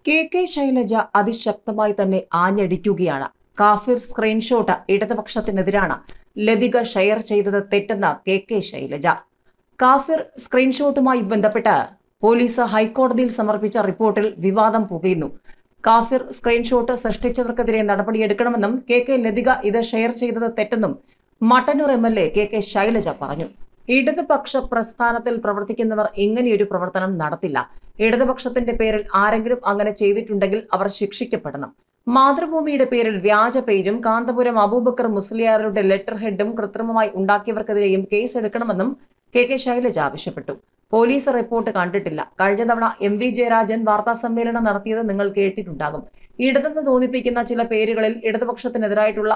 K Shailaja അതിശക്തമായി തന്നെ ആഞ്ഞടിക്കുകയാണ്. കാഫിർ സ്ക്രീൻഷോട്ട് ഇടതുപക്ഷത്തിനെതിരാണ്. ലതിക ഷെയർ ചെയ്തത് തെറ്റെന്ന കെ ശൈലജ. കാഫിർ സ്ക്രീൻഷോട്ടുമായി ബന്ധപ്പെട്ട് പോലീസ് ഹൈക്കോടതിയിൽ സമർപ്പിച്ച റിപ്പോർട്ടിൽ വിവാദം പുകയുന്നു. കാഫിർ സ്ക്രീൻഷോട്ട് സൃഷ്ടിച്ചവർക്കെതിരെ നടപടിയെടുക്കണമെന്നും കെ ലതിക ഇത് ഷെയർ ചെയ്തത് തെറ്റെന്നും മട്ടന്നൂർ MLA കെ ശൈലജ പറഞ്ഞു. ഇടതുപക്ഷ പ്രസ്ഥാനത്തിൽ പ്രവർത്തിക്കുന്നവർ ഇങ്ങനെയൊരു പ്രവർത്തനം നടത്തില്ല. ഇടതുപക്ഷത്തിന്റെ പേരിൽ ആരെങ്കിലും അങ്ങനെ ചെയ്തിട്ടുണ്ടെങ്കിൽ അവർ ശിക്ഷിക്കപ്പെടണം. മാതൃഭൂമിയുടെ പേരിൽ വ്യാജ പേജും കാന്തപുരം അബൂബക്കർ മുസ്ലിയാരുടെ ലെറ്റർ ഹെഡും കൃത്രിമമായി ഉണ്ടാക്കിയവർക്കെതിരെയും കേസ് എടുക്കണമെന്നും കെ ശൈലജ ആവശ്യപ്പെട്ടു. പോലീസ് റിപ്പോർട്ട് കണ്ടിട്ടില്ല. കഴിഞ്ഞ തവണ MV ജയരാജൻ വാർത്താ സമ്മേളനം നടത്തിയത് നിങ്ങൾ കേട്ടിട്ടുണ്ടാകും. ഇടതെന്ന് തോന്നിപ്പിക്കുന്ന ചില പേരുകളിൽ ഇടതുപക്ഷത്തിനെതിരായിട്ടുള്ള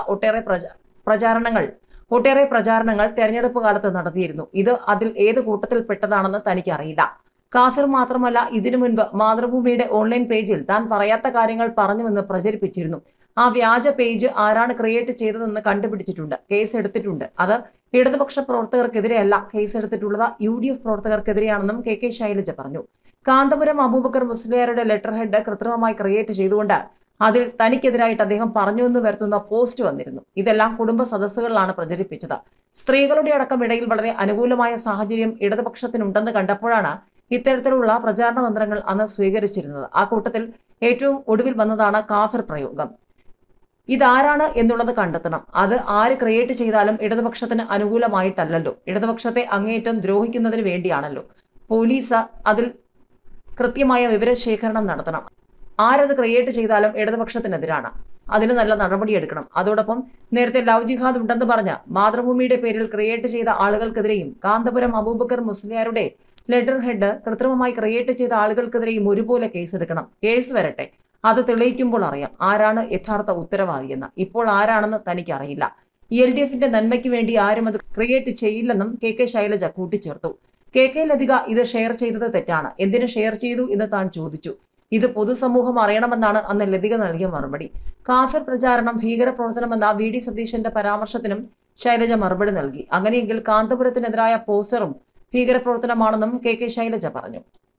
ഒട്ടേറെ പ്രചാരണങ്ങൾ തെരഞ്ഞെടുപ്പ് കാലത്ത് നടത്തിയിരുന്നു. ഇത് അതിൽ ഏത് കൂട്ടത്തിൽപ്പെട്ടതാണെന്ന് തനിക്കറിയില്ല. കാഫിർ മാത്രമല്ല, ഇതിനു മുൻപ് മാതൃഭൂമിയുടെ ഓൺലൈൻ പേജിൽ താൻ പറയാത്ത കാര്യങ്ങൾ പറഞ്ഞുവെന്ന് പ്രചരിപ്പിച്ചിരുന്നു. ആ വ്യാജ പേജ് ആരാണ് ക്രിയേറ്റ് ചെയ്തതെന്ന് കണ്ടുപിടിച്ചിട്ടുണ്ട്. കേസ് എടുത്തിട്ടുണ്ട്. അത് ഇടതുപക്ഷ പ്രവർത്തകർക്കെതിരെയല്ല, കേസ് എടുത്തിട്ടുള്ളത് UDF പ്രവർത്തകർക്കെതിരെയാണെന്നും കെ ശൈലജ പറഞ്ഞു. കാന്തപുരം അബൂബക്കർ മുസ്ലിയാരുടെ ലെറ്റർ ഹെഡ് കൃത്രിമമായി ക്രിയേറ്റ് ചെയ്തുകൊണ്ട് അതിൽ തനിക്കെതിരായിട്ട് അദ്ദേഹം പറഞ്ഞുവെന്ന് വരുത്തുന്ന പോസ്റ്റ് വന്നിരുന്നു. ഇതെല്ലാം കുടുംബ സദസ്സുകളിലാണ് പ്രചരിപ്പിച്ചത്. സ്ത്രീകളുടെ അടക്കം ഇടയിൽ വളരെ അനുകൂലമായ സാഹചര്യം ഇടതുപക്ഷത്തിനുണ്ടെന്ന് കണ്ടപ്പോഴാണ് ഇത്തരത്തിലുള്ള പ്രചാരണ തന്ത്രങ്ങൾ അന്ന് സ്വീകരിച്ചിരുന്നത്. ആ കൂട്ടത്തിൽ ഏറ്റവും ഒടുവിൽ വന്നതാണ് കാഫിർ പ്രയോഗം. ഇതാരാണ് എന്നുള്ളത് കണ്ടെത്തണം. അത് ആര് ക്രിയേറ്റ് ചെയ്താലും ഇടതുപക്ഷത്തിന് അനുകൂലമായിട്ടല്ലല്ലോ, ഇടതുപക്ഷത്തെ അങ്ങേയറ്റം ദ്രോഹിക്കുന്നതിന് വേണ്ടിയാണല്ലോ. പോലീസ് അതിൽ കൃത്യമായ വിവരശേഖരണം നടത്തണം. ആരത് ക്രിയേറ്റ് ചെയ്താലും ഇടതുപക്ഷത്തിനെതിരാണ്. അതിന് നല്ല നടപടിയെടുക്കണം. അതോടൊപ്പം നേരത്തെ ലവ് ജിഹാദ് ഉണ്ടെന്ന് പറഞ്ഞ് മാതൃഭൂമിയുടെ പേരിൽ ക്രിയേറ്റ് ചെയ്ത ആളുകൾക്കെതിരെയും കാന്തപുരം അബൂബക്കർ മുസ്ലിയാരുടെ ലെറ്റർ ഹെഡ് കൃത്രിമമായി ക്രിയേറ്റ് ചെയ്ത ആളുകൾക്കെതിരെയും ഒരുപോലെ കേസെടുക്കണം. കേസ് വരട്ടെ. അത് തെളിയിക്കുമ്പോൾ അറിയാം ആരാണ് യഥാർത്ഥ ഉത്തരവാദിയെന്ന്. ഇപ്പോൾ ആരാണെന്ന് തനിക്കറിയില്ല. LDFന്റെ നന്മയ്ക്ക് വേണ്ടി ആരും അത് ക്രിയേറ്റ് ചെയ്യില്ലെന്നും കെ ശൈലജ കൂട്ടിച്ചേർത്തു. കെ ലതിക ഇത് ഷെയർ ചെയ്തത് തെറ്റാണ്. എന്തിനു ഷെയർ ചെയ്തു എന്ന് താൻ ചോദിച്ചു. ഇത് പൊതുസമൂഹം അറിയണമെന്നാണ് അന്ന് ലതിക നൽകിയ മറുപടി. കാഫിർ പ്രചാരണം ഭീകരപ്രവർത്തനമെന്ന VD സതീശന്റെ പരാമർശത്തിനും ശൈലജ മറുപടി നൽകി. അങ്ങനെയെങ്കിൽ കാന്തപുരത്തിനെതിരായ പോസ്റ്ററും ഭീകരപ്രവർത്തനമാണെന്നും കെ ശൈലജ പറഞ്ഞു.